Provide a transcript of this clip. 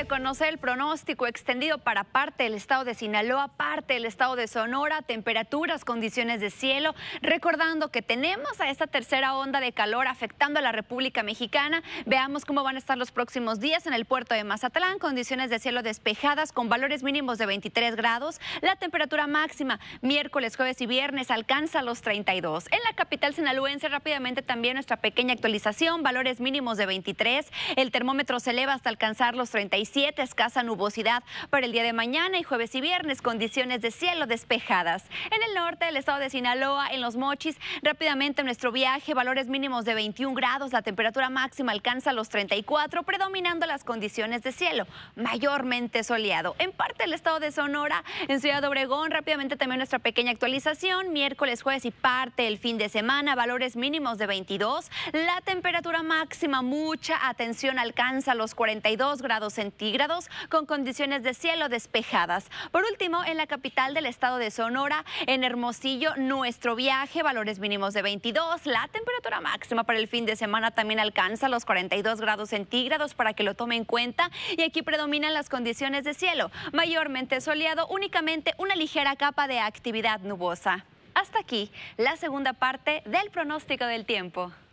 de conocer el pronóstico extendido para parte del estado de Sinaloa, parte del estado de Sonora, temperaturas, condiciones de cielo, recordando que tenemos a esta tercera onda de calor afectando a la República Mexicana. Veamos cómo van a estar los próximos días en el puerto de Mazatlán, condiciones de cielo despejadas con valores mínimos de 23 grados. La temperatura máxima miércoles, jueves y viernes alcanza los 32. En la capital sinaloense, rápidamente también nuestra pequeña actualización, valores mínimos de 23, el termómetro se eleva hasta alcanzar los 37, escasa nubosidad para el día de mañana y jueves y viernes, condiciones de cielo despejadas. En el norte del estado de Sinaloa, en Los Mochis, rápidamente nuestro viaje, valores mínimos de 21 grados, la temperatura máxima alcanza los 34, predominando las condiciones de cielo, mayormente soleado. En parte del estado de Sonora, en Ciudad Obregón, rápidamente también nuestra pequeña actualización, miércoles, jueves y parte del fin de semana, valores mínimos de 22, la temperatura máxima, mucha atención, alcanza los 42 grados centígrados con condiciones de cielo despejadas. Por último, en la capital del estado de Sonora, en Hermosillo, nuestro viaje, valores mínimos de 22, la temperatura máxima para el fin de semana también alcanza los 42 grados centígrados para que lo tome en cuenta, y aquí predominan las condiciones de cielo, mayormente soleado, únicamente una ligera capa de actividad nubosa. Hasta aquí la segunda parte del pronóstico del tiempo.